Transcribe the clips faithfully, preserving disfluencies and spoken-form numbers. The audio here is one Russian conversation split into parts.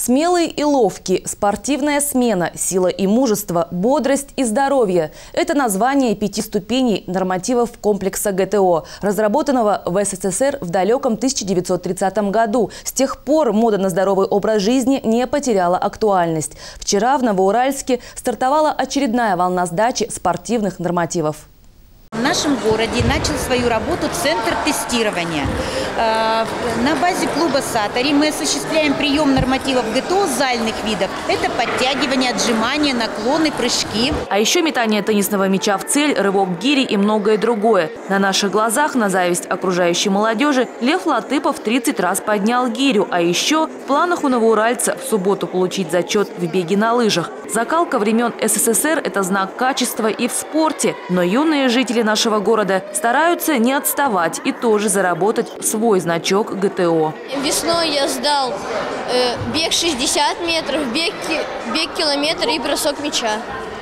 Смелые и ловкие, спортивная смена, сила и мужество, бодрость и здоровье – это название пяти ступеней нормативов комплекса ГТО, разработанного в СССР в далеком тысяча девятьсот тридцатом году. С тех пор мода на здоровый образ жизни не потеряла актуальность. Вчера в Новоуральске стартовала очередная волна сдачи спортивных нормативов. В нашем городе начал свою работу центр тестирования. На базе клуба «Сатори» мы осуществляем прием нормативов ГТО зальных видов. Это подтягивание, отжимания, наклоны, прыжки. А еще метание теннисного мяча в цель, рывок гири и многое другое. На наших глазах, на зависть окружающей молодежи, Лев Латыпов тридцать раз поднял гирю. А еще в планах у новоуральца в субботу получить зачет в беге на лыжах. Закалка времен СССР – это знак качества и в спорте. Но юные жители нашего города стараются не отставать и тоже заработать свой значок ГТО. Весной я сдал э, бег шестьдесят метров, бег, бег километр и бросок мяча.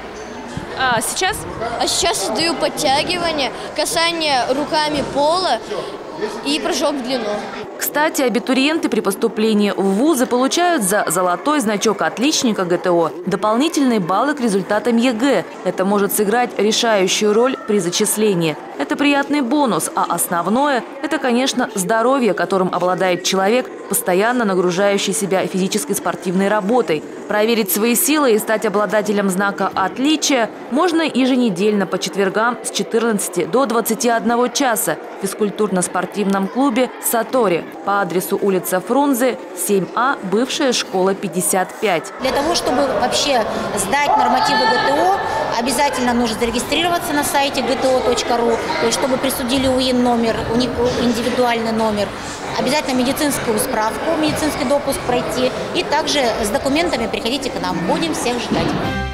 А сейчас? А сейчас сдаю подтягивание, касание руками пола и прыжок в длину. Кстати, абитуриенты при поступлении в вузы получают за золотой значок отличника ГТО дополнительные баллы к результатам ЕГЭ. Это может сыграть решающую роль при зачислении. Это приятный бонус, а основное – это, конечно, здоровье, которым обладает человек, постоянно нагружающий себя физической спортивной работой. Проверить свои силы и стать обладателем знака отличия можно еженедельно по четвергам с четырнадцати до двадцати одного часа в физкультурно-спортивном клубе «Сатори» по адресу улица Фрунзе, семь А, бывшая школа пятьдесят пять. Для того, чтобы вообще сдать нормативы ГТО, обязательно нужно зарегистрироваться на сайте гэ тэ о точка ру, то есть чтобы присудили УИН номер, индивидуальный номер. Обязательно медицинскую справку, медицинский допуск пройти. И также с документами приходите к нам. Будем всех ждать.